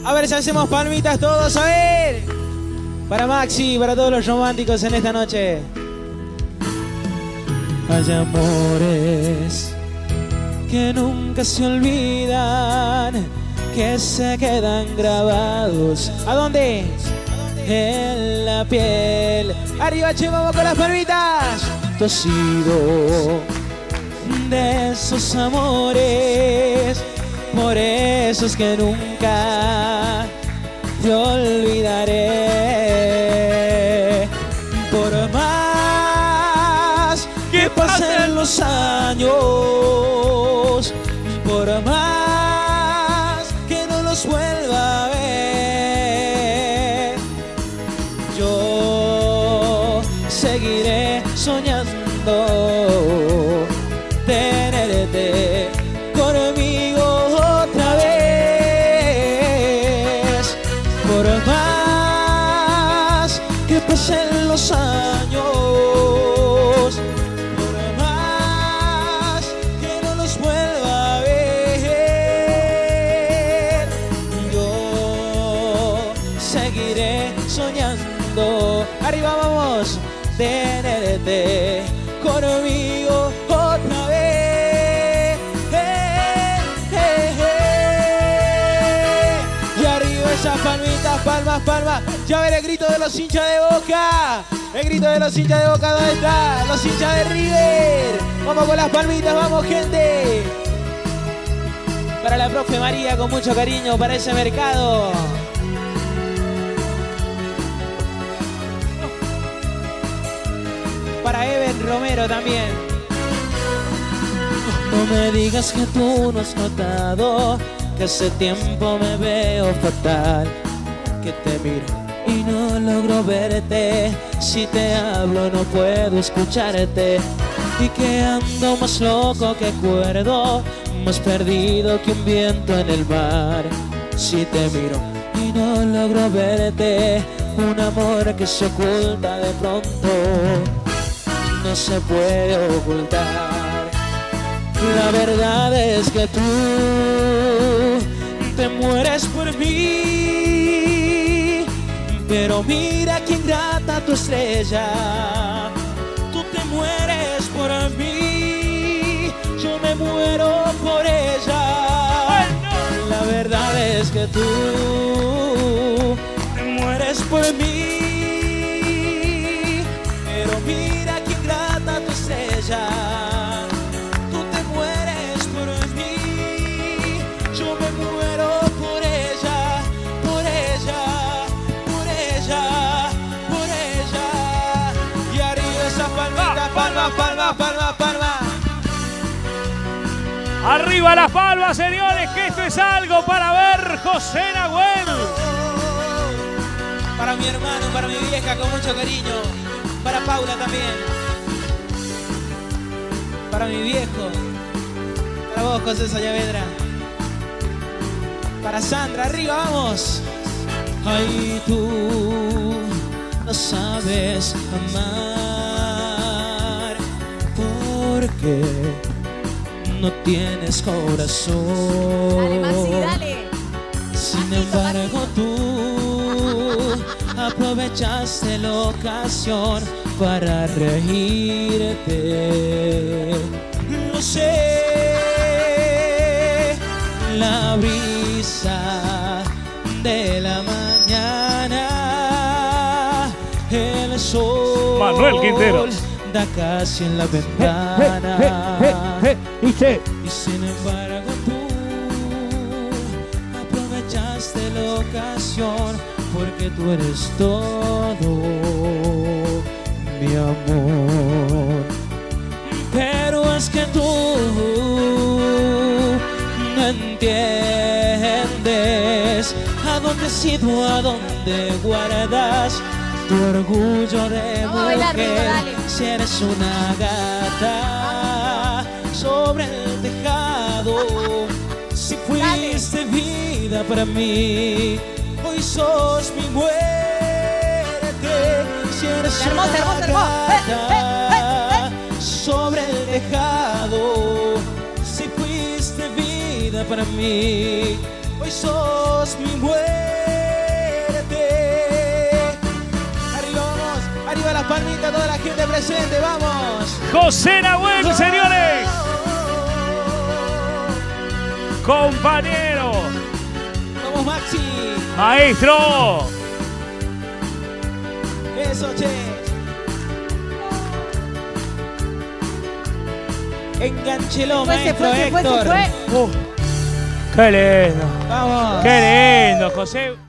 A ver si hacemos palmitas todos, a ver. Para Maxi, para todos los románticos en esta noche. Hay amores que nunca se olvidan, que se quedan grabados. ¿A dónde? En la piel. Arriba, che, vamos con las palmitas. Tú has sido de esos amores, por eso es que nunca te olvidaré. Por más que pasen los años, por más que no los vuelva a ver, yo seguiré soñando tenerte conmigo otra vez. Por más que pasen los años, por más que no los vuelva a ver, yo seguiré soñando. Arriba vamos, tenerte conmigo otra vez. Y arriba esas palmitas, palmas, palmas. Ya ver el grito de los hinchas de Boca. El grito de los hinchas de Boca, ¿dónde está? Los hinchas de River. Vamos con las palmitas, vamos, gente. Para la profe María, con mucho cariño, para ese mercado. Para Eben Romero también. No me digas que tú no has notado que hace tiempo me veo fatal, que te miro y no logro verte, si te hablo no puedo escucharte, y que ando más loco que cuerdo, más perdido que un viento en el mar. Si te miro y no logro verte, un amor que se oculta de pronto no se puede ocultar. La verdad es que tú te mueres por mí, pero mira qué ingrata tu estrella. Tú te mueres por mí, yo me muero por ella. La verdad es que tú te mueres por mí, pero mira qué ingrata tu estrella. Tú te mueres por mí, yo me muero por ella, por ella, por ella, por ella. Y arriba esas palmitas, palmas, palmas, palmas, palmas. Arriba las palmas, señores, que esto es algo para ver, José Nahuel. Para mi hermano, para mi vieja, con mucho cariño. Para Paula también. Para mi viejo. Para vos, José Saavedra. Para Sandra, arriba, vamos. Ay, tú no sabes amar porque no tienes corazón. Dale, Maxi, dale. Sin embargo, tú aprovechaste la ocasión para reírte. Lo sé, la brisa de la mañana, el sol Manuel Quintero da casi en la ventana. Y sin embargo tú aprovechaste la ocasión, porque tú eres todo, mi amor. Pero es que tú no entiendes a dónde has ido, a dónde guardas tu orgullo de mujer. Si eres una gata sobre el tejado, si fuiste vida para mí, hoy sos mi muerte. Si eres una gata sobre el tejado, si fuiste vida para mí, hoy sos mi muerte. presente, vamos. José Nahuel, señores. Compañero. Vamos, Maxi. Maestro. Eso, che. Engánchelo, maestro Héctor. Qué lindo. Vamos. Qué lindo, José.